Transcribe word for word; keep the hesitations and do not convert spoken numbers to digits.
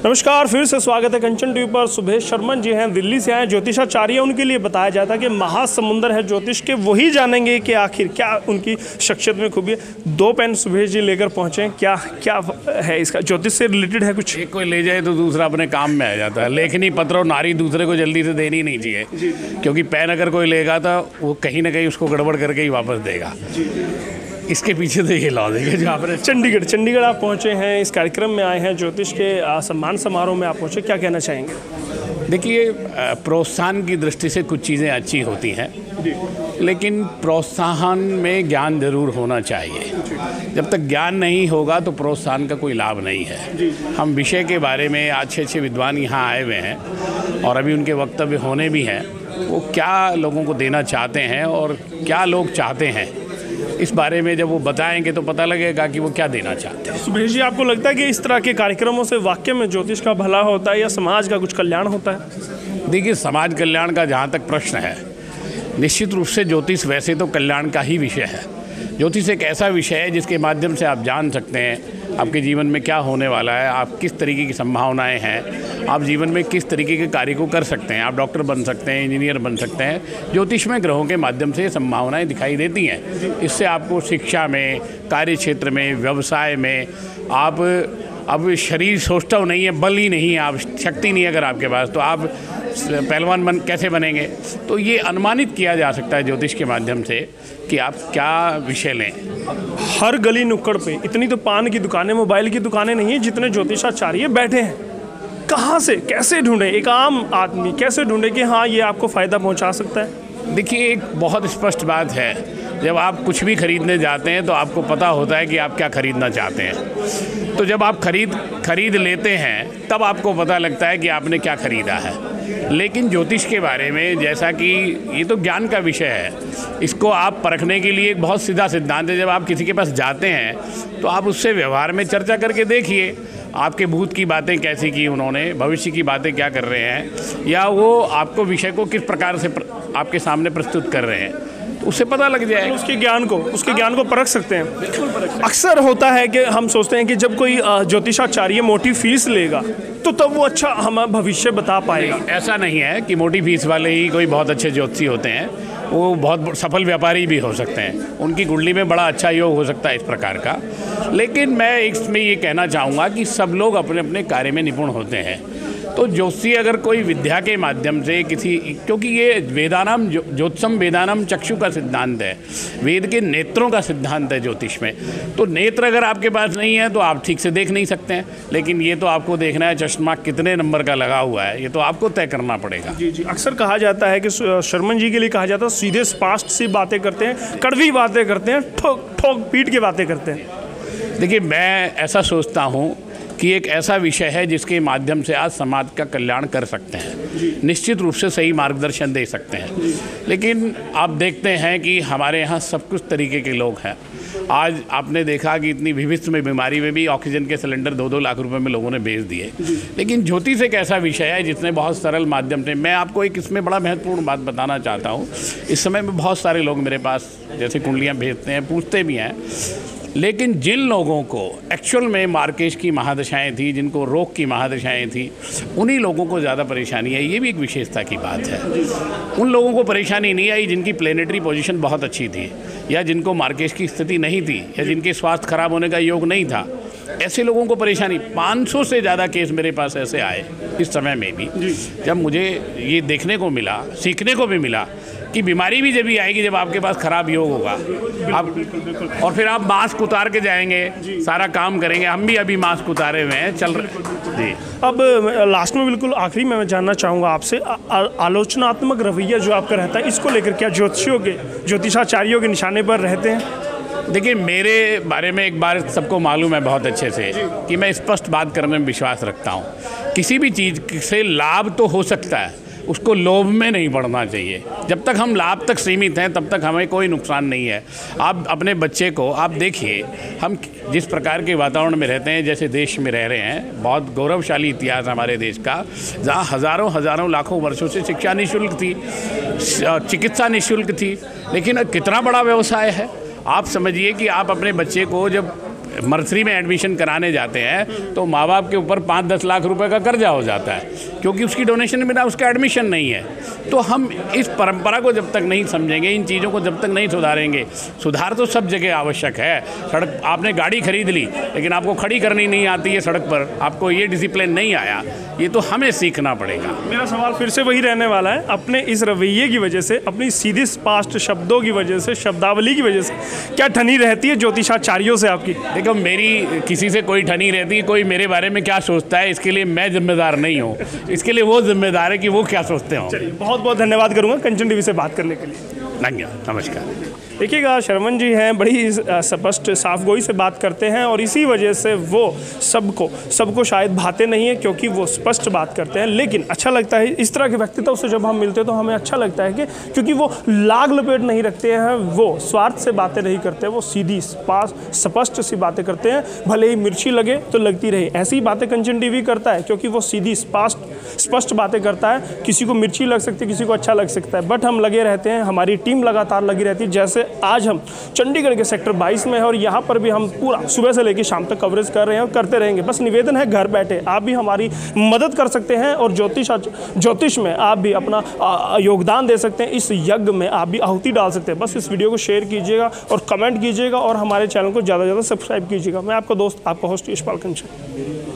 नमस्कार, फिर से स्वागत है कंचन टीवी पर। सुभेश शर्मा जी हैं, दिल्ली से आए ज्योतिषाचार्य। उनके लिए बताया जाता है कि महासमुंदर है ज्योतिष के, वही जानेंगे कि आखिर क्या उनकी शख्सियत में खूबी है। दो पेन सुभेश जी लेकर पहुंचे, क्या क्या है इसका, ज्योतिष से रिलेटेड है कुछ? एक कोई ले जाए तो दूसरा अपने काम में आ जाता है। लेखनी पत्र और नारी दूसरे को जल्दी से देनी नहीं चाहिए, क्योंकि पेन अगर कोई लेगा तो वो कहीं ना कहीं उसको गड़बड़ करके ही वापस देगा। इसके पीछे तो ये लॉजिक है। जो आपने चंडीगढ़ चंडीगढ़ आप पहुंचे हैं, इस कार्यक्रम में आए हैं, ज्योतिष के सम्मान समारोह में आप पहुंचे, क्या कहना चाहेंगे? देखिए, प्रोत्साहन की दृष्टि से कुछ चीज़ें अच्छी होती हैं, लेकिन प्रोत्साहन में ज्ञान जरूर होना चाहिए। जब तक ज्ञान नहीं होगा तो प्रोत्साहन का कोई लाभ नहीं है। हम विषय के बारे में अच्छे अच्छे विद्वान यहाँ आए हुए हैं और अभी उनके वक्तव्य होने भी हैं। वो क्या लोगों को देना चाहते हैं और क्या लोग चाहते हैं, इस बारे में जब वो बताएंगे तो पता लगेगा कि वो क्या देना चाहते हैं। सुभेश जी, आपको लगता है कि इस तरह के कार्यक्रमों से वाकई में ज्योतिष का भला होता है या समाज का कुछ कल्याण होता है? देखिए, समाज कल्याण का जहाँ तक प्रश्न है, निश्चित रूप से ज्योतिष वैसे तो कल्याण का ही विषय है। ज्योतिष एक ऐसा विषय है जिसके माध्यम से आप जान सकते हैं आपके जीवन में क्या होने वाला है, आप किस तरीके की संभावनाएं हैं, आप जीवन में किस तरीके के कार्य को कर सकते हैं। आप डॉक्टर बन सकते हैं, इंजीनियर बन सकते हैं। ज्योतिष में ग्रहों के माध्यम से संभावनाएं दिखाई देती हैं। इससे आपको शिक्षा में, कार्य क्षेत्र में, व्यवसाय में, आप अब शरीर सोचता नहीं है, बल ही नहीं है, आप शक्ति नहीं है अगर आपके पास, तो आप पहलवान बन कैसे बनेंगे? तो ये अनुमानित किया जा सकता है ज्योतिष के माध्यम से कि आप क्या विषय लें। हर गली नुक्कड़ पे इतनी तो पान की दुकानें, मोबाइल की दुकानें नहीं है जितने ज्योतिषाचार्य बैठे हैं। कहाँ से कैसे ढूंढे, एक आम आदमी कैसे ढूंढे कि हाँ ये आपको फ़ायदा पहुँचा सकता है? देखिए, एक बहुत स्पष्ट बात है, जब आप कुछ भी खरीदने जाते हैं तो आपको पता होता है कि आप क्या खरीदना चाहते हैं। तो जब आप खरीद खरीद लेते हैं तब आपको पता लगता है कि आपने क्या खरीदा है। लेकिन ज्योतिष के बारे में, जैसा कि ये तो ज्ञान का विषय है, इसको आप परखने के लिए एक बहुत सीधा सिद्धांत है। जब आप किसी के पास जाते हैं तो आप उससे व्यवहार में चर्चा करके देखिए, आपके भूत की बातें कैसी की उन्होंने, भविष्य की बातें क्या कर रहे हैं, या वो आपको विषय को किस प्रकार से प्र, आपके सामने प्रस्तुत कर रहे हैं, तो उससे पता लग जाए। उसके ज्ञान को उसके ज्ञान को परख सकते हैं। अक्सर होता है कि हम सोचते हैं कि जब कोई ज्योतिषाचार्य मोटी फीस लेगा तो तब वो अच्छा हमारा भविष्य बता पाएगा। ऐसा नहीं है कि मोटी फीस वाले ही कोई बहुत अच्छे ज्योतिषी होते हैं। वो बहुत सफल व्यापारी भी हो सकते हैं, उनकी कुंडली में बड़ा अच्छा योग हो सकता है इस प्रकार का। लेकिन मैं इसमें ये कहना चाहूँगा कि सब लोग अपने अपने कार्य में निपुण होते हैं। तो ज्योतिषी अगर कोई विद्या के माध्यम से किसी, क्योंकि ये वेदानाम ज्योतिषम वेदानाम चक्षु का सिद्धांत है, वेद के नेत्रों का सिद्धांत है ज्योतिष में। तो नेत्र अगर आपके पास नहीं है तो आप ठीक से देख नहीं सकते हैं। लेकिन ये तो आपको देखना है चश्मा कितने नंबर का लगा हुआ है, ये तो आपको तय करना पड़ेगा। जी जी अक्सर कहा जाता है कि शर्मन जी के लिए कहा जाता है सीधे स्पष्ट सी बातें करते हैं, कड़वी बातें करते हैं, ठोक ठोक पीट के बातें करते हैं। देखिए, मैं ऐसा सोचता हूँ कि एक ऐसा विषय है जिसके माध्यम से आज समाज का कल्याण कर सकते हैं, निश्चित रूप से सही मार्गदर्शन दे सकते हैं। लेकिन आप देखते हैं कि हमारे यहाँ सब कुछ तरीके के लोग हैं। आज आपने देखा कि इतनी विभिन्न में बीमारी में भी ऑक्सीजन के सिलेंडर दो दो लाख रुपए में लोगों ने बेच दिए। लेकिन ज्योतिष एक ऐसा विषय है जिसने बहुत सरल माध्यम से, मैं आपको एक इसमें बड़ा महत्वपूर्ण बात बताना चाहता हूँ। इस समय में बहुत सारे लोग मेरे पास जैसे कुंडलियाँ भेजते हैं, पूछते भी हैं, लेकिन जिन लोगों को एक्चुअल में मार्केश की महादशाएं थी, जिनको रोग की महादशाएं थी, उन्हीं लोगों को ज़्यादा परेशानी है। ये भी एक विशेषता की बात है। उन लोगों को परेशानी नहीं आई जिनकी प्लेनेटरी पोजीशन बहुत अच्छी थी, या जिनको मार्केश की स्थिति नहीं थी, या जिनके स्वास्थ्य खराब होने का योग नहीं था। ऐसे लोगों को परेशानी, पाँच सौ से ज़्यादा केस मेरे पास ऐसे आए इस समय में भी, जब मुझे ये देखने को मिला, सीखने को भी मिला कि बीमारी भी जब भी आएगी जब आपके पास खराब योग होगा। आप और फिर आप मास्क उतार के जाएंगे, सारा काम करेंगे। हम भी अभी मास्क उतारे हुए हैं, चल रहे जी। अब लास्ट में बिल्कुल आखिरी में मैं जानना चाहूँगा आपसे, आलोचनात्मक रवैया जो आपका रहता है, इसको लेकर क्या ज्योतिषियों के ज्योतिषाचार्यों के निशाने पर रहते हैं? देखिए, मेरे बारे में एक बार सबको मालूम है बहुत अच्छे से कि मैं स्पष्ट बात करने में विश्वास रखता हूँ। किसी भी चीज़ से लाभ तो हो सकता है, उसको लोभ में नहीं बढ़ना चाहिए। जब तक हम लाभ तक सीमित हैं तब तक हमें कोई नुकसान नहीं है। आप अपने बच्चे को आप देखिए, हम जिस प्रकार के वातावरण में रहते हैं, जैसे देश में रह रहे हैं, बहुत गौरवशाली इतिहास हमारे देश का, जहाँ हज़ारों हज़ारों लाखों वर्षों से शिक्षा निःशुल्क थी, चिकित्सा निःशुल्क थी। लेकिन कितना बड़ा व्यवसाय है। आप समझिए कि आप अपने बच्चे को जब नर्सरी में एडमिशन कराने जाते हैं तो माँ बाप के ऊपर पाँच दस लाख रुपए का कर्जा हो जाता है, क्योंकि उसकी डोनेशन के बिना उसका एडमिशन नहीं है। तो हम इस परंपरा को जब तक नहीं समझेंगे, इन चीज़ों को जब तक नहीं सुधारेंगे, सुधार तो सब जगह आवश्यक है। सड़क, आपने गाड़ी खरीद ली लेकिन आपको खड़ी करनी नहीं आती है सड़क पर, आपको ये डिसिप्लिन नहीं आया, ये तो हमें सीखना पड़ेगा। मेरा सवाल फिर से वही रहने वाला है, अपने इस रवैये की वजह से, अपनी सीधी स्पष्ट शब्दों की वजह से, शब्दावली की वजह से क्या ठनी रहती है ज्योतिषाचार्यों से आपकी? देखो, मेरी किसी से कोई ठनी रहती है, कोई मेरे बारे में क्या सोचता है इसके लिए मैं जिम्मेदार नहीं हूँ, इसके लिए वो जिम्मेदार है कि वो क्या सोचते हो। चलिए, बहुत बहुत धन्यवाद करूँगा कंचन टीवी से बात करने के लिए। धन्यवाद, नमस्कार। देखिएगा, शर्मन जी हैं, बड़ी स्पष्ट साफगोई से बात करते हैं और इसी वजह से वो सबको सबको शायद भाते नहीं है, क्योंकि वो स्पष्ट बात करते हैं। लेकिन अच्छा लगता है इस तरह के व्यक्तित्व से जब हम मिलते हैं तो हमें अच्छा लगता है कि क्योंकि वो लाग लपेट नहीं रखते हैं, वो स्वार्थ से बातें नहीं करते, वो सीधी स्पष्ट सी बातें करते हैं। भले ही मिर्ची लगे तो लगती रहे, ऐसी बातें कंचन टीवी करता है क्योंकि वो सीधी स्पष्ट स्पष्ट बातें करता है। किसी को मिर्ची लग सकती है, किसी को अच्छा लग सकता है, बट हम लगे रहते हैं, हमारी टीम लगातार लगी रहती है। जैसे आज हम चंडीगढ़ के सेक्टर बाईस में है और यहाँ पर भी हम पूरा सुबह से लेकर शाम तक कवरेज कर रहे हैं और करते रहेंगे। बस निवेदन है, घर बैठे आप भी हमारी मदद कर सकते हैं और ज्योतिष ज्योतिष में आप भी अपना योगदान दे सकते हैं, इस यज्ञ में आप भी आहुति डाल सकते हैं। बस इस वीडियो को शेयर कीजिएगा और कमेंट कीजिएगा और हमारे चैनल को ज़्यादा से ज़्यादा सब्सक्राइब कीजिएगा। मैं आपका दोस्त, आपका होस्ट यशपाल कंचन।